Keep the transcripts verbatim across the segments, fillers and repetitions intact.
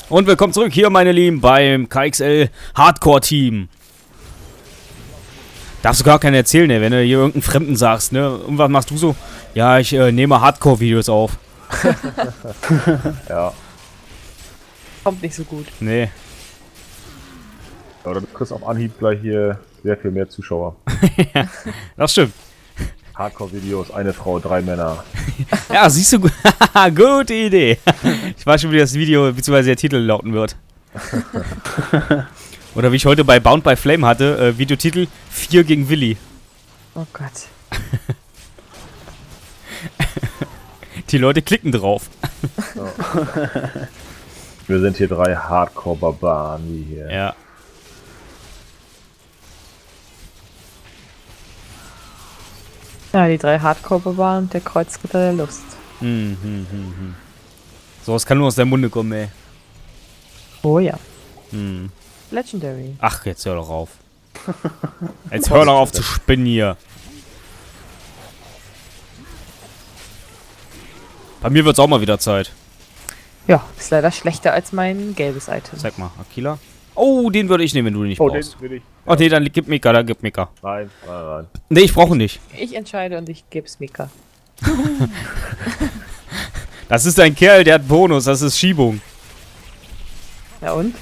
Und willkommen zurück hier, meine Lieben, beim K X L Hardcore Team. Darfst du gar keinen erzählen, ne? Wenn du hier irgendeinen Fremden sagst, ne? Und was machst du so? Ja, ich äh, nehme Hardcore-Videos auf. Ja. Kommt nicht so gut. Nee. Aber du kriegst auf Anhieb gleich hier sehr viel mehr Zuschauer. Ja, das stimmt. Hardcore-Videos, eine Frau, drei Männer. Ja, siehst du, gute Idee. Ich weiß schon, wie das Video bzw. der Titel lauten wird. Oder wie ich heute bei Bound by Flame hatte, äh, Videotitel vier gegen Willi. Oh Gott. Die Leute klicken drauf. So. Wir sind hier drei Hardcore-Barbaren, wie hier. Ja. Ja, die drei Hardcore-Barbaren und der Kreuzritter der Lust. Hm, hm, hm, hm. So, es kann nur aus deinem Munde kommen, ey. Oh ja. Hm. Legendary. Ach, jetzt hör doch auf. Jetzt hör doch auf zu spinnen hier. Bei mir wird's auch mal wieder Zeit. Ja, ist leider schlechter als mein gelbes Item. Sag mal, Aquila. Oh, den würde ich nehmen, wenn du den nicht Oh, den brauchst. will ich. Oh, nee, dann gib Mika, dann gib Mika. Nein, nein, nein. Nee, ich brauche nicht. Ich entscheide und ich geb's Mika. Das ist ein Kerl, der hat Bonus, das ist Schiebung. Ja und?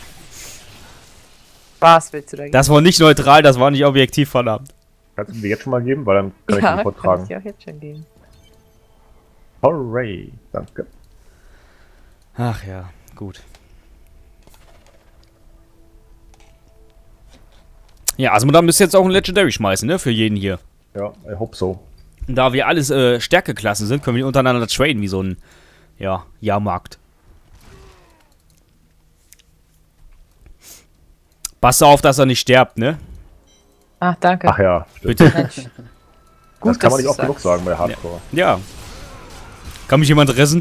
Was willst du da geben? Das war nicht neutral, das war nicht objektiv, verdammt. Kannst du mir jetzt schon mal geben, weil dann kann ich ja, den kann vortragen. ich dir auch jetzt schon geben. Hooray, danke. Ach ja, gut. Ja, also dann müsst ihr jetzt auch ein Legendary schmeißen, ne, für jeden hier. Ja, I hope so. Und da wir alles äh, Stärkeklassen sind, können wir die untereinander traden, wie so ein, ja, Jahrmarkt. Pass auf, dass er nicht sterbt, ne? Ach, danke. Ach ja, stimmt. Bitte. Mensch. Das Gut, kann man dass nicht oft du's genug sagst. sagen bei Hardcore. Ja. Kann mich jemand ressen?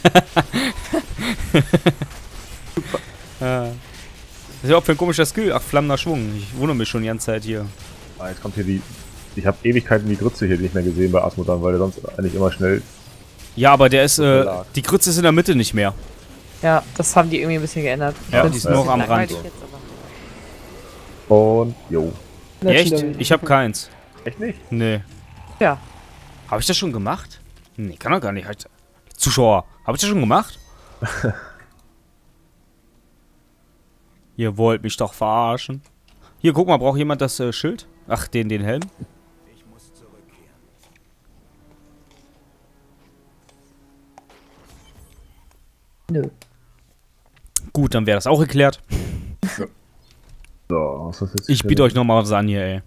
äh. Das ist ja auch für ein komischer Skill. Ach, flammender Schwung. Ich wundere mich schon die ganze Zeit hier. Ah, jetzt kommt hier die... Ich habe Ewigkeiten die Grütze hier nicht mehr gesehen bei Asmodan, weil der sonst eigentlich immer schnell... Ja, aber der ist, äh, lag. die Grütze ist in der Mitte nicht mehr. Ja, das haben die irgendwie ein bisschen geändert. Ja, Das die ist ein nur bisschen am Rand. langweilig jetzt, aber- Und... Jo. Echt? Legendary. Ich habe keins. Echt nicht? Nee. Ja. Habe ich das schon gemacht? Nee, kann doch gar nicht. Halt- Zuschauer, habe ich das schon gemacht? Ihr wollt mich doch verarschen. Hier, guck mal, braucht jemand das äh, Schild? Ach, den, den Helm? Nö. Gut, dann wäre das auch geklärt. So, was ist jetzt Ich biete euch nochmal was an hier, ey.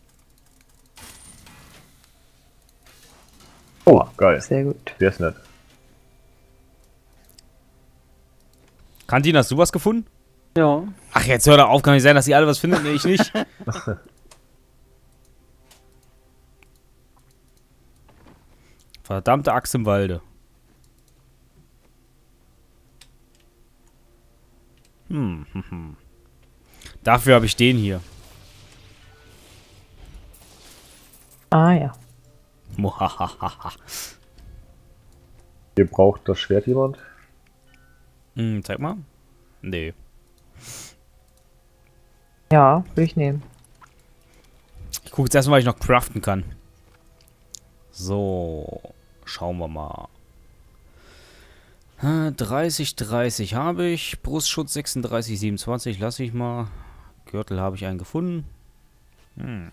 Oh, geil. Sehr gut. Der ist nett. Kantin, hast du was gefunden? Ja. Ach, jetzt hör doch auf, kann nicht sein, dass ihr alle was findet, nee, ich nicht. Verdammte Axt im Walde. Hm, hm, hm. Dafür habe ich den hier. Ah ja. Muhahaha. Hier braucht das Schwert jemand. Hm, zeig mal. Nee. Ja, will ich nehmen. Ich gucke jetzt erstmal, was ich noch craften kann. So. Schauen wir mal. Äh, dreißig, dreißig habe ich. Brustschutz sechsunddreißig, siebenundzwanzig lasse ich mal. Gürtel habe ich einen gefunden. Hm.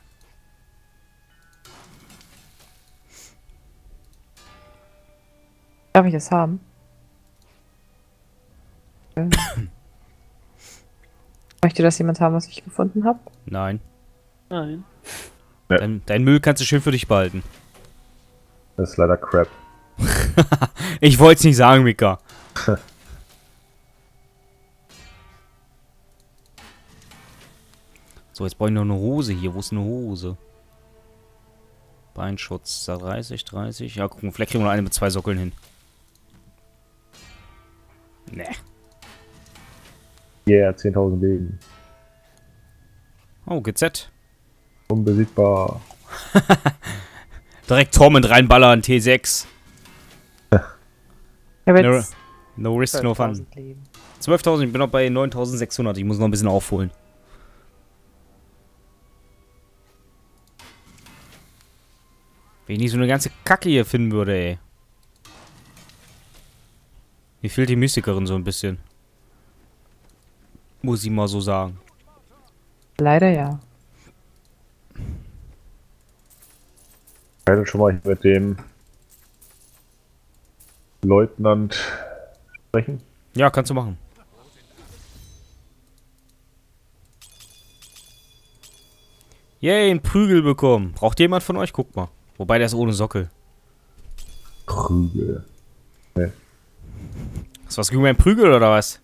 Darf ich das haben? Ja. Möchte das jemand haben, was ich gefunden habe? Nein. Nein. Ja. Dein, dein Müll kannst du schön für dich behalten. Das ist leider Crap. Ich wollte es nicht sagen, Mika. So, jetzt brauche ich noch eine Hose hier. Wo ist eine Hose? Beinschutz dreißig, dreißig. Ja, gucken, vielleicht kriegen wir noch eine mit zwei Sockeln hin. Nee. Yeah, zehntausend Leben. Oh, G Z. Unbesiegbar. Direkt Torment reinballern, T sechs. Ich habe No, jetzt no risk, no fun. zwölftausend Leben. zwölftausend, ich bin noch bei neuntausendsechshundert. Ich muss noch ein bisschen aufholen. Wenn ich nicht so eine ganze Kacke hier finden würde, ey. Mir fehlt die Mystikerin so ein bisschen. Muss ich mal so sagen. Leider ja. Ich werde schon mal mit dem Leutnant sprechen. Ja, kannst du machen. Yay, einen Prügel bekommen. Braucht jemand von euch? Guck mal. Wobei, der ist ohne Sockel. Prügel. Nee. Ist was gegen einen Prügel oder was?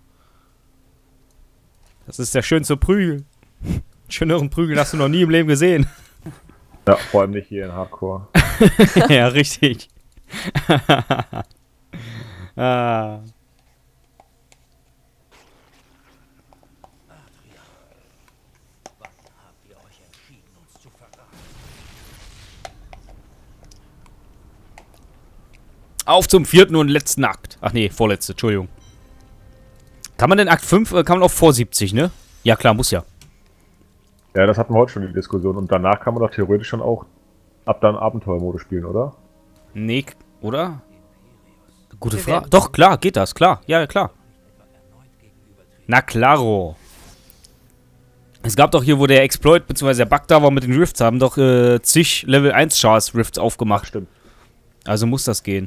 Das ist der schönste Prügel. Schöneren Prügel hast du noch nie im Leben gesehen. Ja, vor allem nicht hier in Hardcore. Ja, richtig. ah. Auf zum vierten und letzten Akt. Ach nee, vorletzte, Entschuldigung. Kann man den Akt fünf, äh, kann man auch vor siebzig, ne? Ja klar, muss ja. Ja, das hatten wir heute schon die Diskussion. Und danach kann man doch theoretisch schon auch ab dann Abenteuermodus spielen, oder? Nee, oder? Gute Wir Frage. werden- Doch, klar, geht das, klar. Ja, klar. Na klaro. Es gab doch hier, wo der Exploit bzw. der Bug da war mit den Rifts, haben doch äh, zig Level eins Chars Rifts aufgemacht. Stimmt. Also muss das gehen.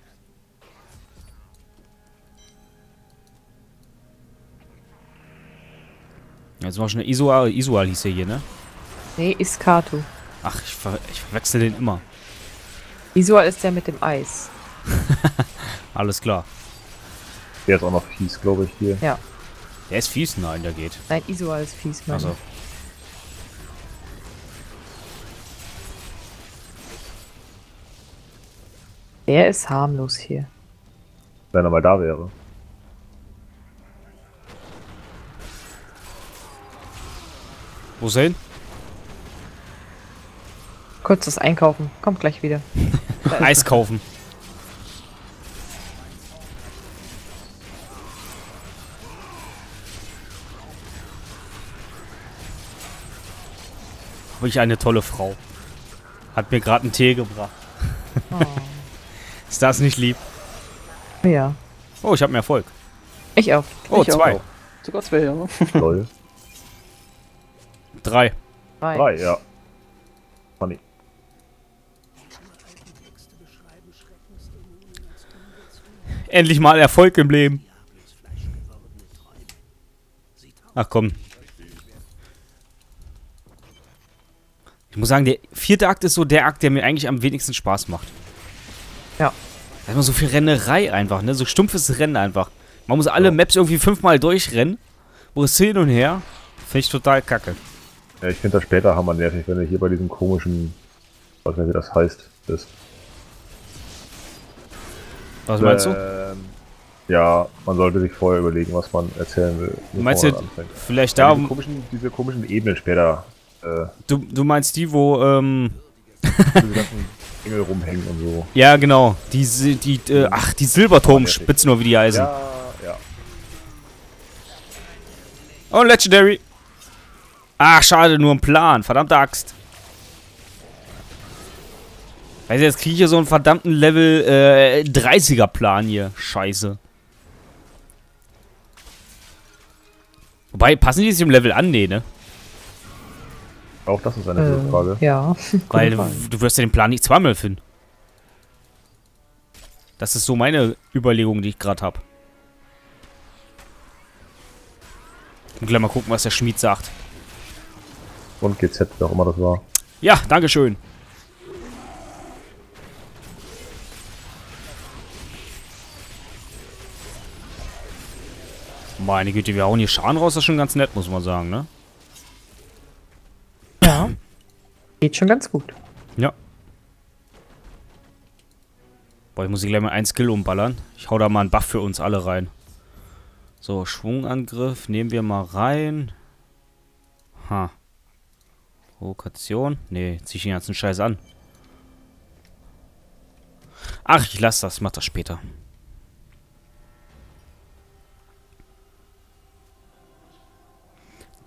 Jetzt war schon eine Isual, Isual hieß er hier, ne? Nee, Iskatu. Ach, ich, ver ich verwechsel den immer. Isual ist der mit dem Eis. Alles klar. Der ist auch noch fies, glaube ich, hier. Ja. Der ist fies? Nein, der geht. Nein, Isual ist fies, meine Also. ich. Der ist harmlos hier. Wenn er mal da wäre. Wo ist er hin? Kurzes Einkaufen. Kommt gleich wieder. Eis kaufen. Wirklich eine tolle Frau. Hat mir gerade einen Tee gebracht. Oh. Ist das nicht lieb? Ja. Oh, ich habe mehr Erfolg. Ich auch. Oh, Ich auch. zwei. Sogar zwei, ja. Toll. Drei. Drei. Drei, ja. Funny. Endlich mal Erfolg im Leben. Ach komm. Ich muss sagen, der vierte Akt ist so der Akt, der mir eigentlich am wenigsten Spaß macht. Ja. Da ist immer so viel Rennerei einfach, ne? So stumpfes Rennen einfach. Man muss alle Maps irgendwie fünfmal durchrennen. Wo es hin und her. Finde ich total kacke. Ja, ich finde das später hammernervig, wenn du hier bei diesem komischen, was weiß ich, wie das heißt, bist. Was meinst du? Ähm, ja, man sollte sich vorher überlegen, was man erzählen will. Meinst bevor du, man anfängt. vielleicht Ja, da... diese, komischen, diese komischen Ebenen später, äh, Du, du meinst die, wo, ähm... diese ganzen Engel rumhängen und so. ja, genau. Die, Si- die, äh, ach, die Silberturmspitzen, nur wie die heißen. Ja, ja. Oh, Legendary. Ach, schade, nur ein Plan. Verdammte Axt. Also jetzt kriege ich hier so einen verdammten Level äh, dreißiger Plan hier. Scheiße. Wobei, passen die sich im Level an? Nee, ne? Auch das ist eine gute Frage. Äh, ja. Weil Gute Frage. du wirst ja den Plan nicht zweimal finden. Das ist so meine Überlegung, die ich gerade habe. Und gleich mal gucken, was der Schmied sagt. Und G Z, wer auch immer das war. Ja, dankeschön. Meine Güte, wir hauen hier Schaden raus, das ist schon ganz nett, muss man sagen, ne? Ja. Geht schon ganz gut. Ja. Boah, ich muss hier gleich mal ein Skill umballern. Ich hau da mal einen Buff für uns alle rein. So, Schwungangriff nehmen wir mal rein. Ha. Provokation. Nee, zieh ich den ganzen Scheiß an. Ach, ich lasse das, mach das später.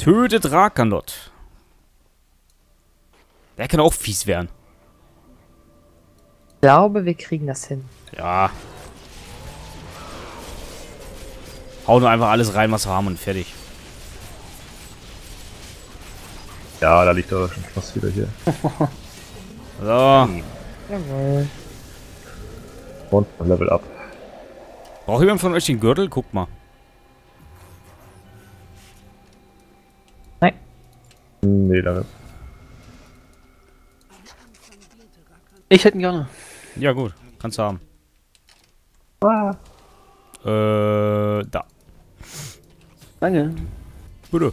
Tötet Rakandot. Der kann auch fies werden. Ich glaube, wir kriegen das hin. Ja. Hau nur einfach alles rein, was wir haben und fertig. Ja, da liegt er schon fast wieder hier. So. Jawohl. Und Level up. Braucht jemand von euch den Gürtel? Guckt mal. Nein. Nee, danke. Ich hätte ihn gerne. Ja gut, kannst du haben. Ah. Äh, da. Danke. Bitte.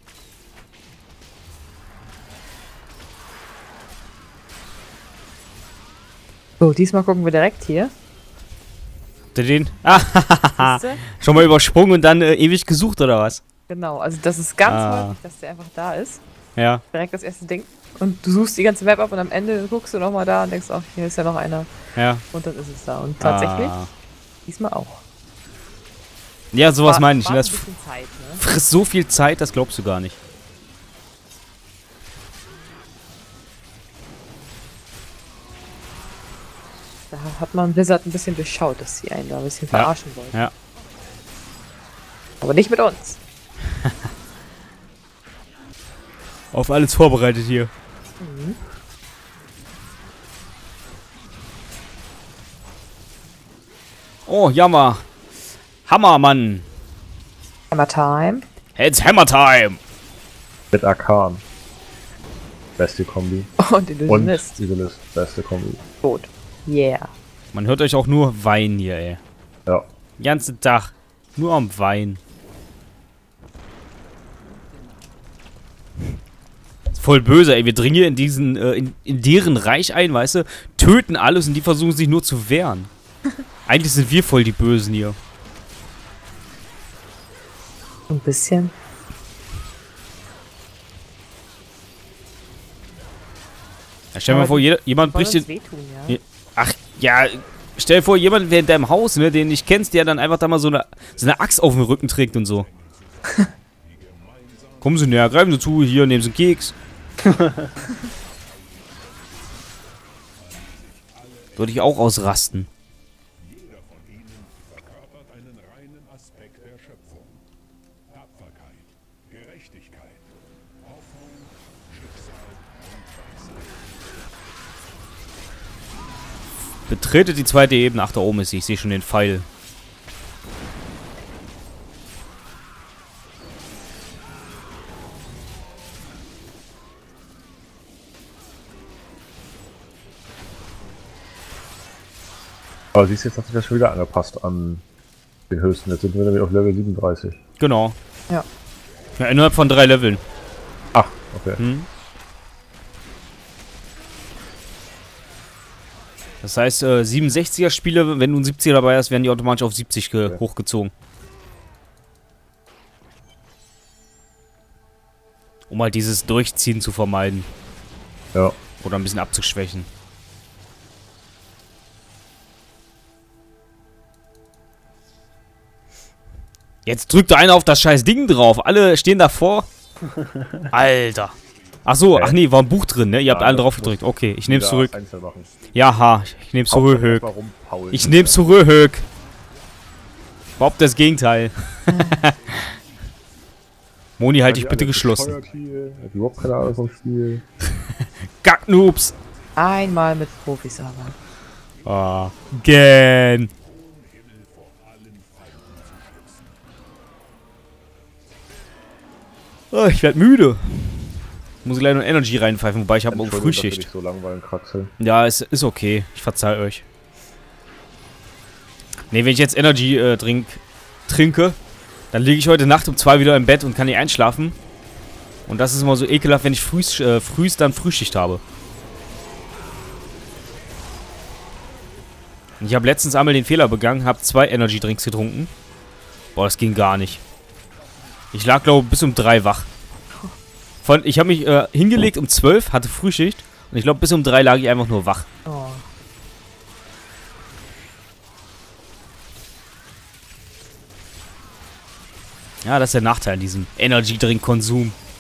So, diesmal gucken wir direkt hier. Habt ihr den? Ah, Siehste? schon mal übersprungen und dann äh, ewig gesucht, oder was? Genau, also das ist ganz Ah. häufig, dass der einfach da ist. Ja. Direkt das erste Ding. Und du suchst die ganze Map ab und am Ende guckst du nochmal da und denkst, ach, hier ist ja noch einer. Ja. Und dann ist es da. Und tatsächlich, Ah. diesmal auch. Ja, sowas War- meine ich. war Und das ein bisschen Zeit, ne? frisst so viel Zeit, das glaubst du gar nicht. Da hat man Blizzard ein bisschen durchschaut, dass sie einen da ein bisschen Ja. verarschen wollen. Ja. Aber nicht mit uns. Auf alles vorbereitet hier. Mhm. Oh, Jammer. Hammer, Mann. Hammer Time. It's Hammer Time. Mit Arkan. Beste Kombi. Und Und Illusionist. Illusionist. Beste Kombi. Tot. Yeah. Man hört euch auch nur weinen hier, ey. Ja. Den ganzen Tag. Nur am Weinen. Ist voll böse, ey. Wir dringen hier in diesen, äh, in, in deren Reich ein, weißt du? Töten alles und die versuchen sich nur zu wehren. Eigentlich sind wir voll die Bösen hier. Ein bisschen. Ja, stell dir mal Aber vor, jeder, jemand Wollen bricht uns den. wehtun, ja? Ja. Ach, ja. Stell dir vor, jemand wäre in deinem Haus, ne, den du nicht kennst, der dann einfach da mal so eine, so eine Axt auf dem Rücken trägt und so. Kommen Sie näher, greifen Sie zu, hier, nehmen Sie einen Keks. Würde ich auch ausrasten. Jeder von ihnen verkörpert einen reinen Aspekt der Schöpfung. Tapferkeit, Gerechtigkeit, Hoffnung, Schicksal und Weisheit. Betretet die zweite Ebene. Ach, da oben ist sie. Ich sehe schon den Pfeil. Aber siehst du, jetzt hat sich das schon wieder angepasst an den höchsten. Jetzt sind wir nämlich auf Level siebenunddreißig. Genau. Ja. Ja, innerhalb von drei Leveln. Ach, okay. Hm? Das heißt, äh, siebenundsechziger Spiele, wenn du ein siebziger dabei hast, werden die automatisch auf siebzig ge Okay. hochgezogen. Um halt dieses Durchziehen zu vermeiden. Ja. Oder ein bisschen abzuschwächen. Jetzt drückt da einer auf das scheiß Ding drauf. Alle stehen davor. Alter. Ach so, ach nee, war ein Buch drin, ne? Ihr habt Ja, alle das drauf muss gedrückt. Okay, ich nehm's Wieder zurück. einzeln machen. Jaha, ich nehm's zurück. Hauptsache erst mal rumpaulen. Ich nehm's zurück. Überhaupt das Gegenteil. Moni, halt dich Die bitte alle geschlossen. bescheuert hier. Hat überhaupt keine Ahnung vom Spiel. Gacknoobs. Einmal mit Profis aber. Ah, gähn. Oh, ich werd müde. Muss gleich noch Energy reinpfeifen, wobei ich habe morgen Entschuldigung, dass wir Frühschicht. dich so langweilen, Kraxel. Ja, ist, ist okay. Ich verzeih euch. Ne, wenn ich jetzt Energy äh, trink, trinke, dann liege ich heute Nacht um zwei wieder im Bett und kann nicht einschlafen. Und das ist immer so ekelhaft, wenn ich frühst, äh, frühst dann Frühschicht habe. Und ich habe letztens einmal den Fehler begangen, habe zwei Energy Drinks getrunken. Boah, das ging gar nicht. Ich lag, glaube ich, bis um drei wach. Von, ich habe mich äh, hingelegt um zwölf, hatte Frühschicht. Und ich glaube, bis um drei lag ich einfach nur wach. Oh. Ja, das ist der Nachteil an diesem Energy-Drink-Konsum.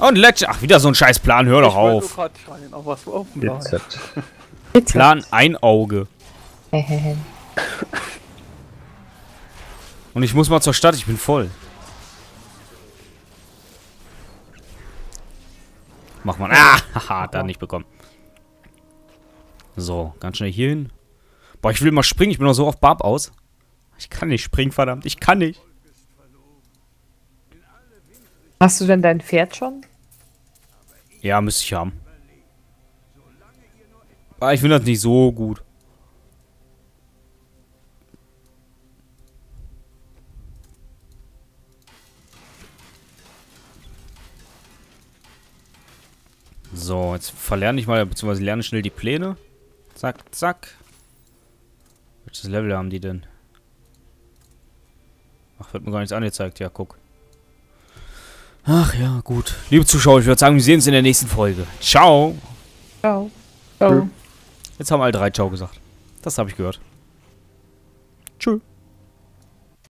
Und Legend. Ach, wieder so ein scheiß Plan. Hör doch Ich wollte auf. nur grad schreien, auf was du offen bleibst. G Z. Plan ein Auge. Hehehe. Und ich muss mal zur Stadt. Ich bin voll. Mach mal. Ah, haha, da nicht bekommen. So, ganz schnell hier hin. Boah, ich will mal springen. Ich bin noch so auf Barb aus. Ich kann nicht springen, verdammt. Ich kann nicht. Hast du denn dein Pferd schon? Ja, müsste ich haben. Aber ich finde das nicht so gut. So, jetzt verlerne ich mal, beziehungsweise lerne schnell die Pläne. Zack, zack. Welches Level haben die denn? Ach, wird mir gar nichts angezeigt. Ja, guck. Ach ja, gut. Liebe Zuschauer, ich würde sagen, wir sehen uns in der nächsten Folge. Ciao. Ciao. Ciao. Jetzt haben alle drei Ciao gesagt. Das habe ich gehört. Tschüss.